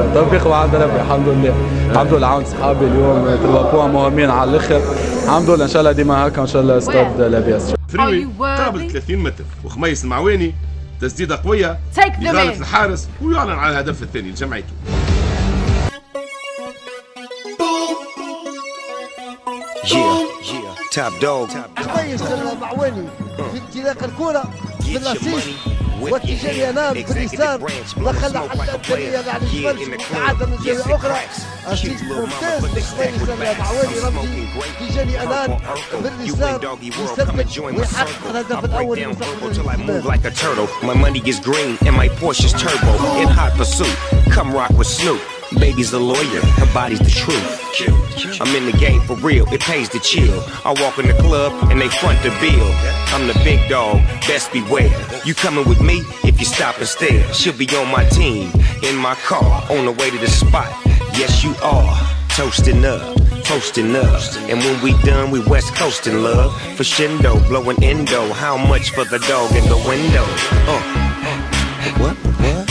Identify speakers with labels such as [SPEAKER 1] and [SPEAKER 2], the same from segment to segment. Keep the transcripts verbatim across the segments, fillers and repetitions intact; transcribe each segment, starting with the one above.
[SPEAKER 1] توفيق وعند ربي الحمد لله. الحمد لله عاون صحابي اليوم تروا بوان مهمين على الاخر. الحمد لله ان شاء الله ديما هكا ان شاء الله استاد لاباس.
[SPEAKER 2] فريوي قابل ثلاثين متر وخميس المعواني تسديده قويه يغالط الحارس ويعلن على الهدف الثاني لجمعيته.
[SPEAKER 3] توب دوغ
[SPEAKER 4] خميس المعواني في انطلاق الكره في الاسيس واتجاه اليمين في اليسار دخل حتى الثانيه على الجبل عاد من زاويه اخرى اسيس ممتاز خميس المعواني رمزي اتجاه اليمين في اليسار يسدد ويحقق الهدف الاول
[SPEAKER 3] My money is green and my Porsche's turbo in hot pursuit. Come rock with Snoop. Baby's a lawyer, her body's the truth. I'm in the game for real, it pays to chill. I walk in the club and they front the bill. I'm the big dog, best beware. You coming with me if you stop and stare. She'll be on my team, in my car, on the way to the spot. Yes, you are. Toasting up, toasting up. And when we done, we west coasting, love. For Shindo, blowing endo. How much for the dog in the window? Uh. What? What?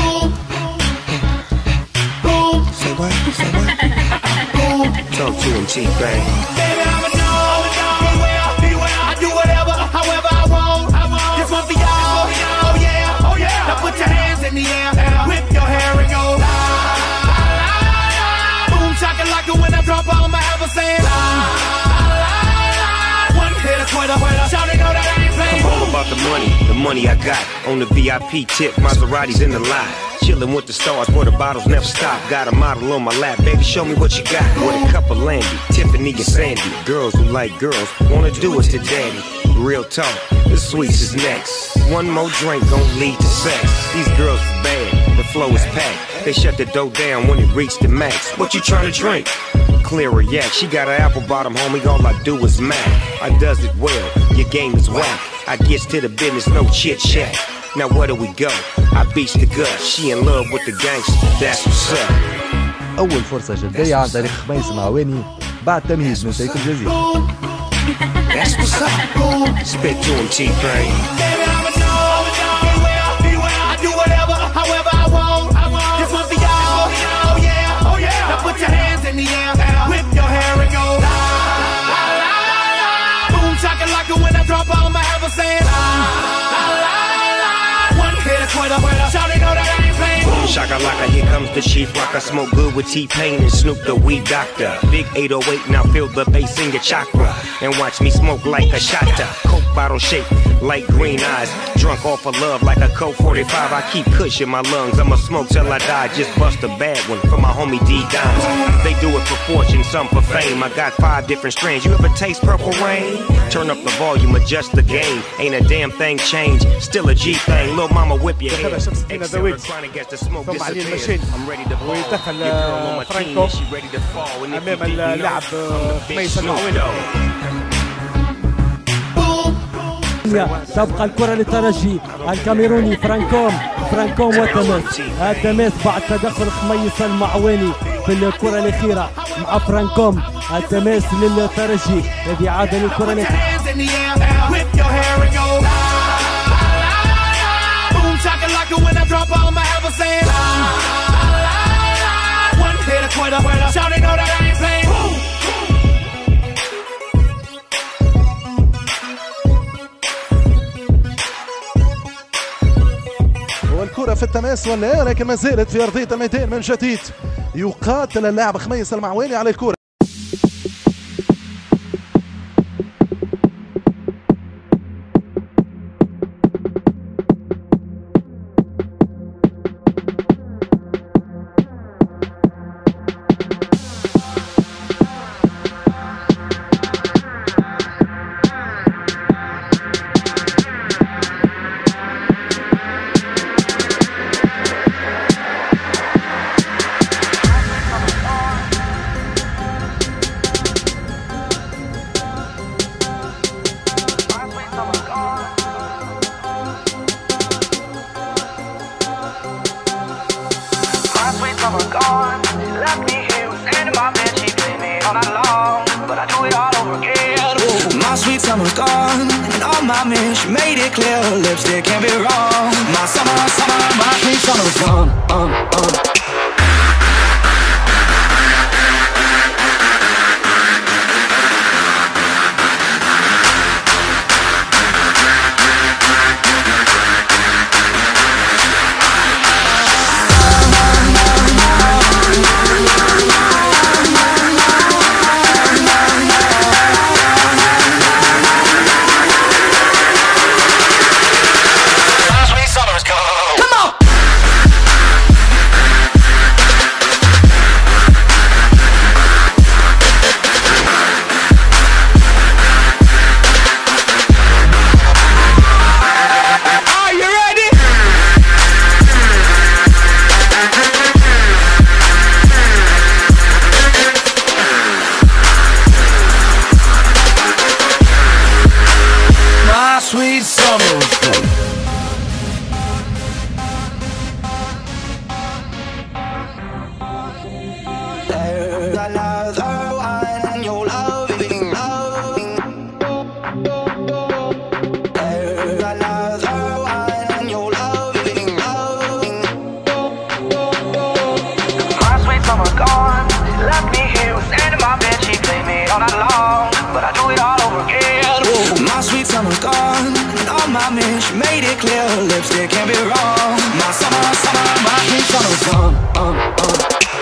[SPEAKER 3] Say what? Say what? Talk to him, T-Bang.
[SPEAKER 5] Baby, I'm a dog, beware, beware. I do whatever, however I want. This one for y'all, oh yeah, oh yeah. Now put your hands in the air, whip your hair and go la la la la. Boom shakalaka when I drop all my ever saying la la la. One hit a quitter, shawty know that I ain't playing.
[SPEAKER 3] I'm all about the money, the money I got on the V I P tip. Maseratis in the lot. Chillin' with the stars where the bottles never stop. Got a model on my lap, baby, show me what you got. With a cup of Landy, Tiffany and Sandy. Girls who like girls wanna do us to daddy. Real talk, the sweets is next. One more drink gon' lead to sex. These girls is bad, the flow is packed. They shut the door down when it reached the max. What you tryna drink? Clearer yak. She got an apple bottom, homie, all I do is mac. I does it well, your game is whack. I gets to the business, no chit chat. Now where do we go? I beats the gut. She in love with the gangster. That's what's up.
[SPEAKER 6] أول فرصة جدية عن طريق خميس معواني بعد تمهيد من سيف الجزيرة.
[SPEAKER 3] That's what's up. Spit to him, T-Pain.
[SPEAKER 5] Baby, I'm a dog, beware, beware. I do whatever, however I want. This one for y'all, oh yeah, oh yeah. Now put your hands in the air, whip your hair and go la la la la. Boom shakalaka when I drop all my ever saying la la la. Shawty know that I ain't playing.
[SPEAKER 3] Shakalaka, here comes the chief rock. I smoke good with T-Pain and Snoop the weed doctor. Big eight oh eight, now feel the bass in your chakra. And watch me smoke like a shotta. Coke bottle shape, light green eyes. Drunk off of love like a Coke forty-five. I keep kush in my lungs, I'ma smoke till I die. Just bust a bad one for my homie D-Dimes. They do it for fortune, some for fame. I got five different strains. You ever taste Purple Rain? Turn up the volume, adjust the gain. Ain't a damn thing changed, still a G thing. Lil' mama whip your head.
[SPEAKER 4] ثم علي المشين ويدخل فرانكو امام اللاعب خميس المعواني.
[SPEAKER 7] تبقى الكرة للترجي الكاميروني فرانكوم فرانكوم وتماس التماس بعد تدخل خميس المعواني في الكرة الأخيرة مع فرانكوم. التماس للترجي هذه عادة للكرة الأخيرة.
[SPEAKER 5] When I drop all my ever saying la la la. One hit a quitter, shawty know that I ain't playing.
[SPEAKER 8] والكرة في التماس ولا لكن ما زالت في أرضية الميدان من جديد. يقاتل اللاعب خميس المعواني على الكرة.
[SPEAKER 9] Summer's gone, and all my men, she made it clear, her lipstick can't be wrong. My summer, summer, my sweet summer's gone. Uh, uh. sweet summer. There's another one you're loving, loving. There's another one you're loving, loving. My sweet summer gone, she left me here with sand in my bed. She played me all night long, but I do it all over again. Whoa. My sweet summer gone, and all my men, she made it clear, her lipstick can't be wrong. My summer, summer, my sweet summer gone. Uh, uh.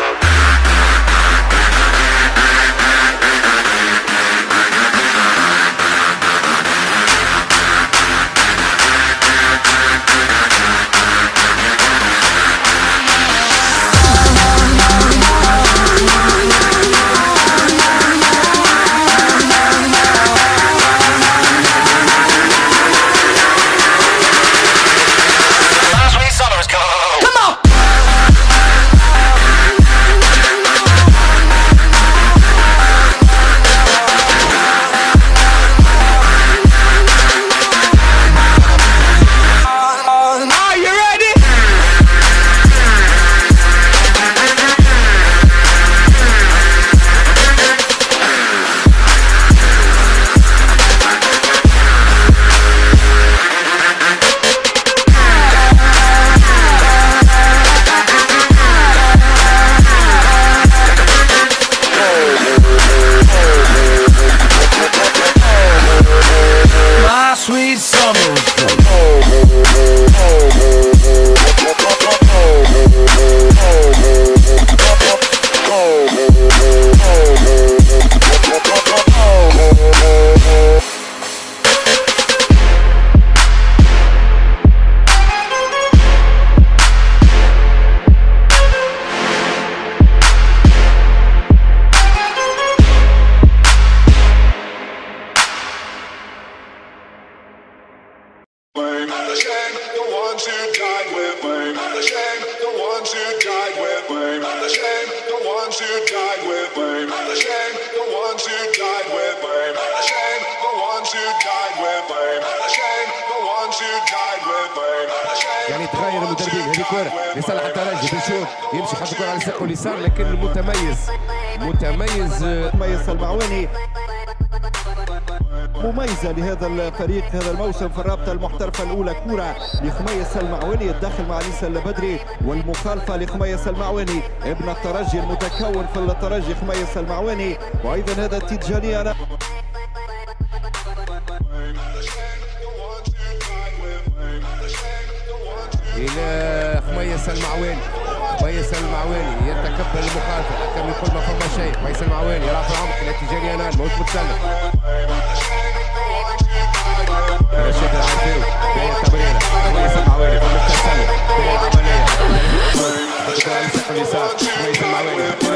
[SPEAKER 10] يعني تغير المدربين. هذه كرة لصالح الترجي بنشوف يمشي حط الكرة على الساق اليسار، لكن المتميز متميز
[SPEAKER 11] مميز المعواني مميزة لهذا الفريق هذا الموسم في الرابطة المحترفة الأولى. كرة لخميس المعواني الداخل مع عيسى البدري، والمخالفة لخميس المعواني ابن الترجي المتكون في الترجي خميس المعواني، وأيضا هذا التيجاني أنا
[SPEAKER 10] إلى خميس المعواني. خميس المعواني يتكبل المخالفة، الحكم يقول ما فما شيء. خميس المعواني رافع عمق إلى تيجاني أنان موش متسلل. رشيد العفيري بين التمريرة. خميس المعواني فما التسلل بين العملية. خميس المعواني